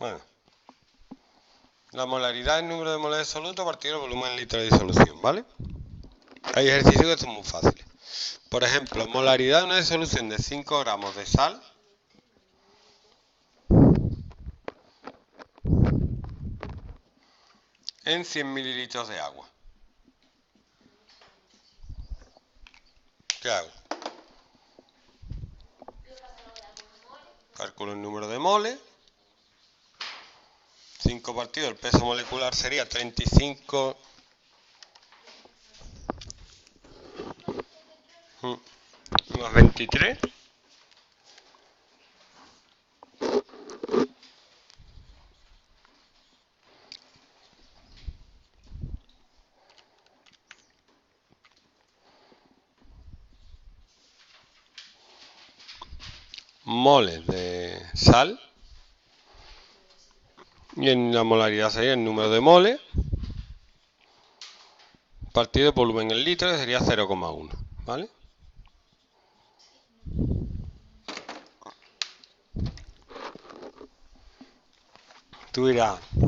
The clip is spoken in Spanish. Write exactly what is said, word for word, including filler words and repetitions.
Bueno, la molaridad es el número de moles absoluto partido del volumen en litros de disolución, ¿vale? Hay ejercicios que son muy fáciles. Por ejemplo, molaridad de una disolución de cinco gramos de sal en cien mililitros de agua. ¿Qué hago? Calculo el número de moles. cinco partido, el peso molecular sería treinta y cinco más veintitrés. Moles de sal. Y en la molaridad sería el número de moles partido el volumen en litros, que sería cero coma uno, ¿vale? Tú dirás,